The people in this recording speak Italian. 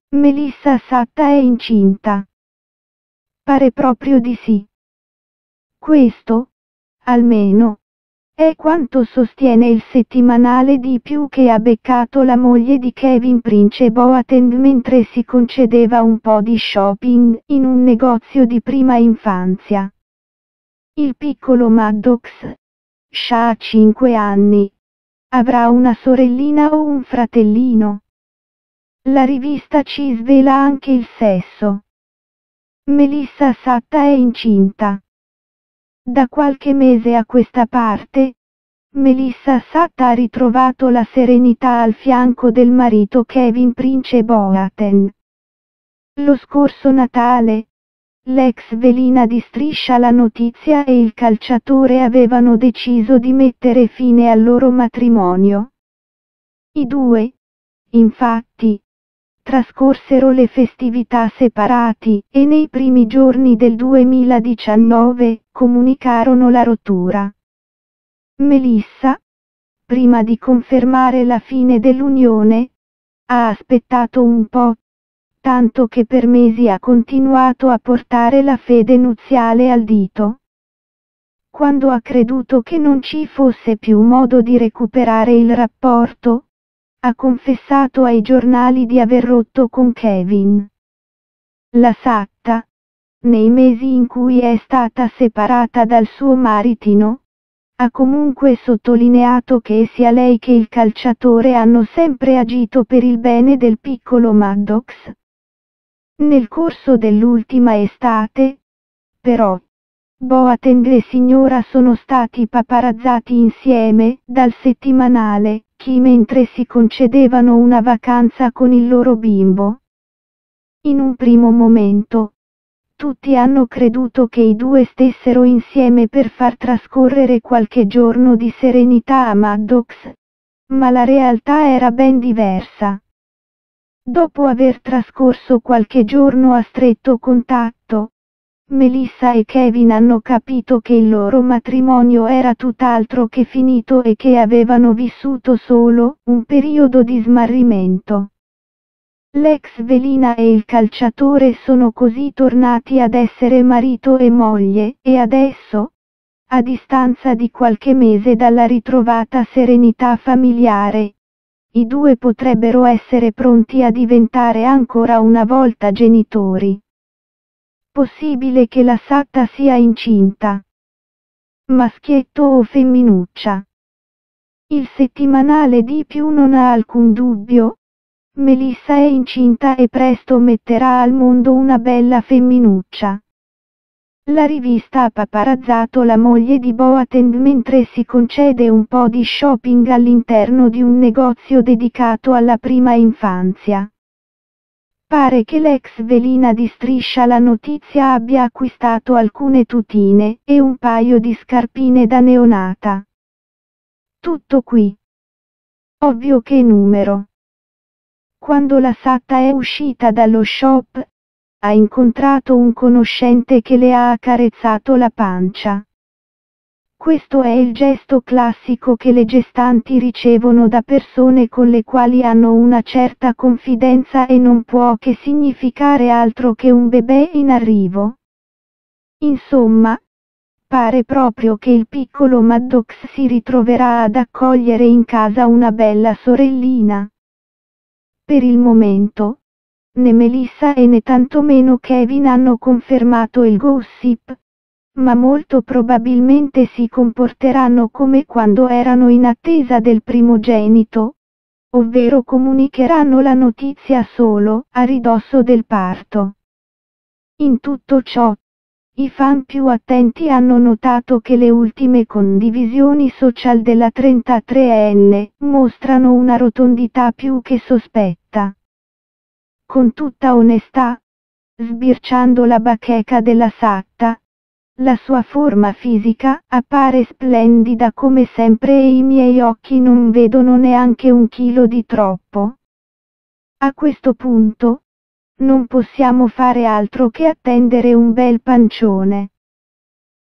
Melissa Satta è incinta. Pare proprio di sì. Questo, almeno, è quanto sostiene il settimanale di più che ha beccato la moglie di Kevin Prince Boateng mentre si concedeva un po' di shopping in un negozio di prima infanzia. Il piccolo Maddox, ha 5 anni. Avrà una sorellina o un fratellino? La rivista ci svela anche il sesso. Melissa Satta è incinta. Da qualche mese a questa parte, Melissa Satta ha ritrovato la serenità al fianco del marito Kevin Prince Boateng. Lo scorso Natale, l'ex velina di Striscia la Notizia e il calciatore avevano deciso di mettere fine al loro matrimonio. I due, infatti, trascorsero le festività separati e nei primi giorni del 2019 comunicarono la rottura. Melissa, prima di confermare la fine dell'unione, ha aspettato un po', tanto che per mesi ha continuato a portare la fede nuziale al dito. Quando ha creduto che non ci fosse più modo di recuperare il rapporto, ha confessato ai giornali di aver rotto con Kevin. La Satta, nei mesi in cui è stata separata dal suo maritino, ha comunque sottolineato che sia lei che il calciatore hanno sempre agito per il bene del piccolo Maddox. Nel corso dell'ultima estate, però, Boateng e signora sono stati paparazzati insieme dal settimanale Chi mentre si concedevano una vacanza con il loro bimbo. In un primo momento, tutti hanno creduto che i due stessero insieme per far trascorrere qualche giorno di serenità a Maddox, ma la realtà era ben diversa. Dopo aver trascorso qualche giorno a stretto contatto, Melissa e Kevin hanno capito che il loro matrimonio era tutt'altro che finito e che avevano vissuto solo un periodo di smarrimento. L'ex velina e il calciatore sono così tornati ad essere marito e moglie e adesso, a distanza di qualche mese dalla ritrovata serenità familiare, i due potrebbero essere pronti a diventare ancora una volta genitori. Possibile che la Satta sia incinta. Maschietto o femminuccia? Il settimanale di più non ha alcun dubbio. Melissa è incinta e presto metterà al mondo una bella femminuccia. La rivista ha paparazzato la moglie di Boateng mentre si concede un po' di shopping all'interno di un negozio dedicato alla prima infanzia. Pare che l'ex velina di Striscia la Notizia abbia acquistato alcune tutine e un paio di scarpine da neonata. Tutto qui. Ovvio che numero. Quando la Satta è uscita dallo shop, ha incontrato un conoscente che le ha accarezzato la pancia. Questo è il gesto classico che le gestanti ricevono da persone con le quali hanno una certa confidenza e non può che significare altro che un bebè in arrivo. Insomma, pare proprio che il piccolo Maddox si ritroverà ad accogliere in casa una bella sorellina. Per il momento, né Melissa e né tantomeno Kevin hanno confermato il gossip, ma molto probabilmente si comporteranno come quando erano in attesa del primogenito, ovvero comunicheranno la notizia solo a ridosso del parto. In tutto ciò, i fan più attenti hanno notato che le ultime condivisioni social della 33enne mostrano una rotondità più che sospetta. Con tutta onestà, sbirciando la bacheca della Satta, la sua forma fisica appare splendida come sempre e i miei occhi non vedono neanche un chilo di troppo. A questo punto, non possiamo fare altro che attendere un bel pancione.